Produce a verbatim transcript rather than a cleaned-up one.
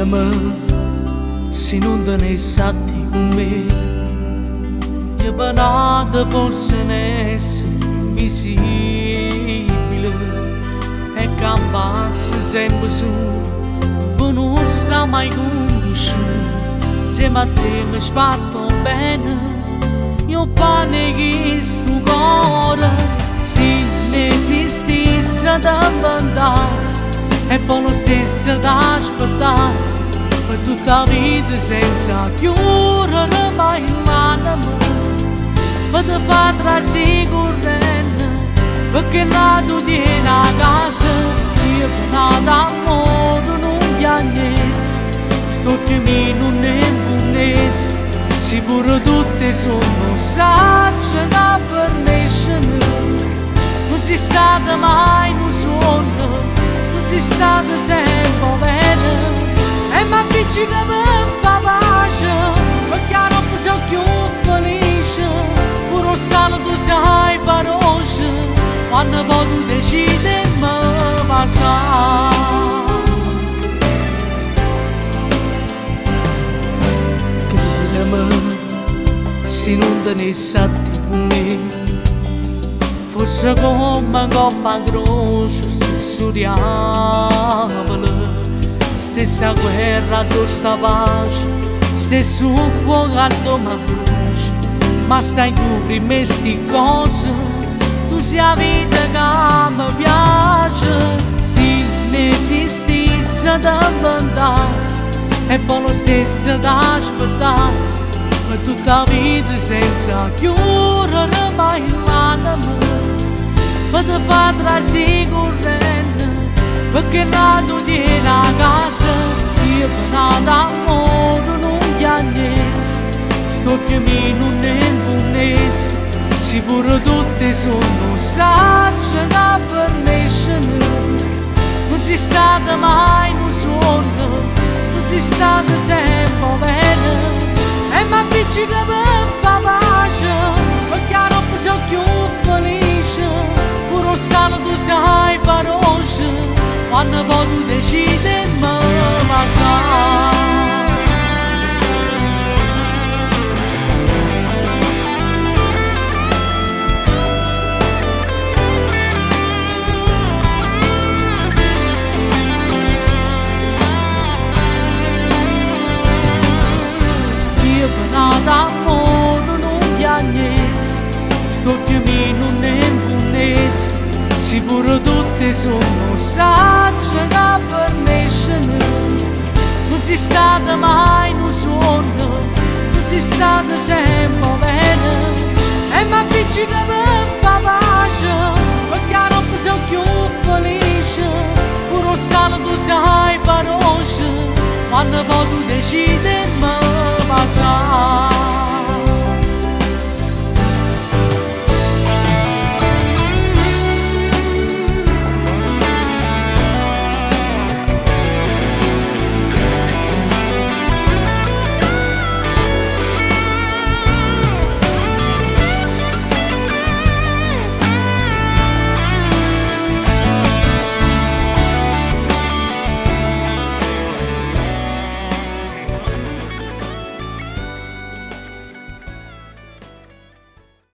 me se non te ne satti con me, e banata fosse essere invisibile e campasse sempre su, ma non sta mai conosciuto. Se a te mi sfatto bene, io pane che sto cuore, se ne esistesse da vantarsi, e poi lo stesso da aspettarsi, per tutta la vita senza chiudere mai l'anima, per te far trascorrere, perché là tu tieni a casa, io che nata amore non piagnesi, sto cammino non è buonese, sicuro tutte sono sagge da forniscere, non si stata mai in un sogno, non si stata sempre bene, e mi appiccica per fa pace, perché non sono più felice, pure salo tu sai parole, quando poi tu decidi mi passare. Credimi, se non te ne satti con me, forse come coppa croce stesso diavolo, stessa guerra, stessa pace, stesso fuoco alto ma brucia, ma stai tu prima sti cose, tu sei la vita che mi piace, se ne esistesse da vantarsi, e poi lo stesso da aspettarsi, per tutta la vita senza chiudere mai l'anima, per te far trascorrere, perché là tu tieni a casa, io che nata amore non piagnesi, sto cammino non è buonese, sicuro tutte sono sagge da forniscere, non si stata mai in un sogno, non si stata sempre bene, e mi appiccica per fa pace, perché non sono più felice, pure salo tu sai parole, quando poi tu decidi mi passare. Io che nata amore non piagnesi, sto cammino non è buonese, sicuro tutte sono sagge da forniscere, non si stata mai in un sogno, non si stata sempre bene, e mi appiccica per fa pace, perché non sono più felice, pure salo tu sai parole, quando poi tu decidi